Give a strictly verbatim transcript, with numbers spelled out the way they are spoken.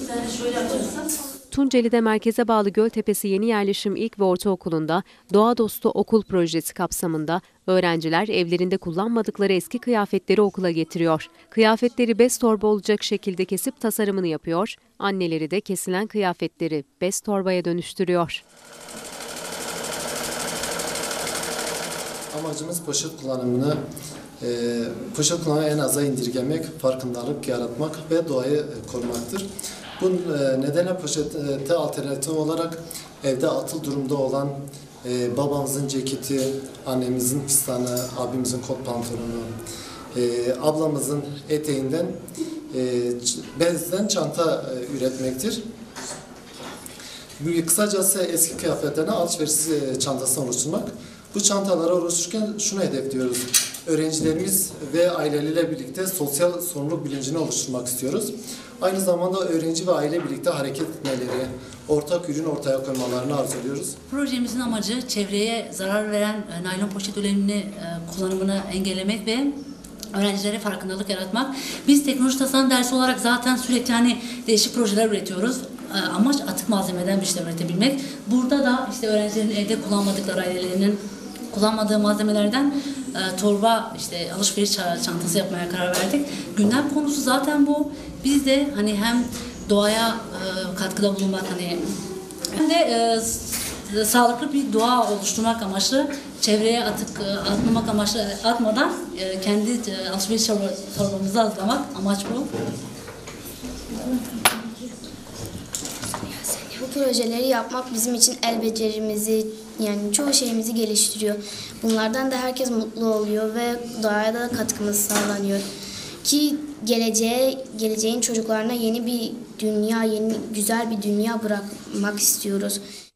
Tunceli'de merkeze bağlı Göltepesi Yeni Yerleşim İlk ve Ortaokulu'nda Doğa Dostu Okul projesi kapsamında öğrenciler evlerinde kullanmadıkları eski kıyafetleri okula getiriyor. Kıyafetleri bez torba olacak şekilde kesip tasarımını yapıyor, anneleri de kesilen kıyafetleri bez torbaya dönüştürüyor. Amacımız poşet kullanımını e, poşet kullanımını en aza indirgemek, farkındalık yaratmak ve doğayı korumaktır. Bu e, nedenle poşete alternatif olarak evde atıl durumda olan e, babamızın ceketi, annemizin fistanı, abimizin kot pantolonu, e, ablamızın eteğinden e, bezden çanta e, üretmektir. Kısacası eski kıyafetlerine alışveriş çantasını oluşturmak. Bu çantaları oluştururken şunu hedefliyoruz. Öğrencilerimiz ve aileleriyle birlikte sosyal sorumluluk bilincini oluşturmak istiyoruz. Aynı zamanda öğrenci ve aile birlikte hareket etmeleri, ortak ürün ortaya koymalarını arzuluyoruz. Projemizin amacı çevreye zarar veren naylon poşet üretimini, kullanımını engellemek ve öğrencilere farkındalık yaratmak. Biz teknoloji tasarım dersi olarak zaten sürekli hani değişik projeler üretiyoruz. Amaç atık malzemeden bir şeyler üretebilmek. Burada da işte öğrencilerin evde kullanmadıkları, ailelerinin kullanmadığı malzemelerden e, torba, işte alışveriş çantası yapmaya karar verdik. Gündem konusu zaten bu. Biz de hani hem doğaya e, katkıda bulunmak, hani hem de e, sağlıklı bir doğa oluşturmak amaçlı, çevreye atık e, atmamak amaçlı atmadan e, kendi e, alışveriş torbamızı hazırlamak, amaç bu. Bu projeleri yapmak bizim için el becerimizi, yani çoğu şeyimizi geliştiriyor. Bunlardan da herkes mutlu oluyor ve doğaya da katkımız sağlanıyor. Ki geleceğe, geleceğin çocuklarına yeni bir dünya, yeni güzel bir dünya bırakmak istiyoruz.